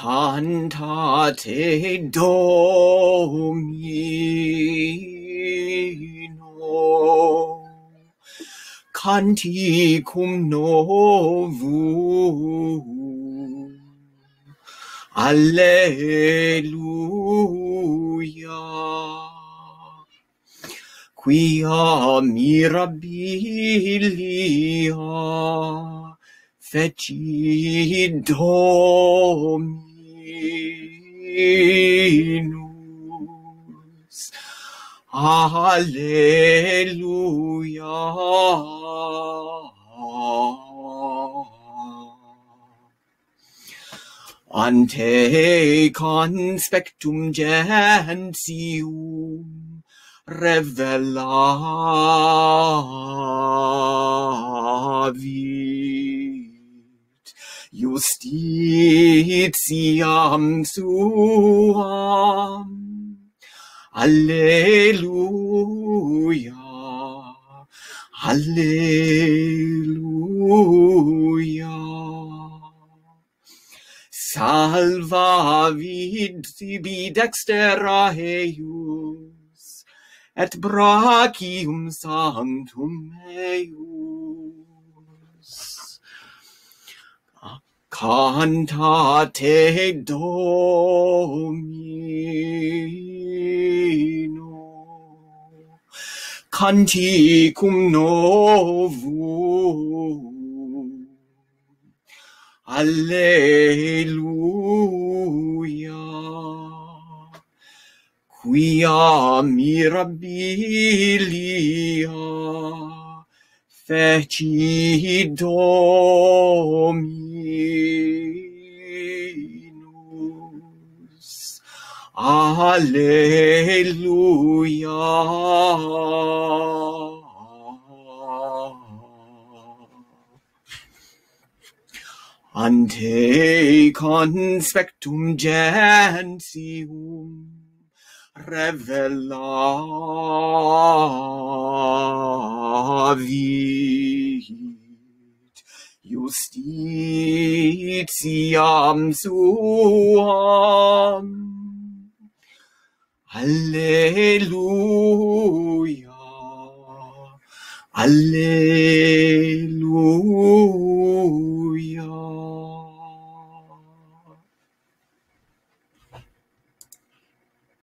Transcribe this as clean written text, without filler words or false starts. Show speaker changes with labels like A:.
A: Cantate Domino, canticum novum, Alleluia. Quia mirabilia feci Dominus. Alleluia. Ante conspectum gentium revelavit justitiam suam. Alleluia, Alleluia. Salvavit sibi dextera eius, et brachium sanctum eius. Cantate Domino, canticum novum, Alleluia. Quia mirabilia feci Dominus. Alleluia. Ante conspectum gentium revelavit justitiam suam. Alleluia, Alleluia.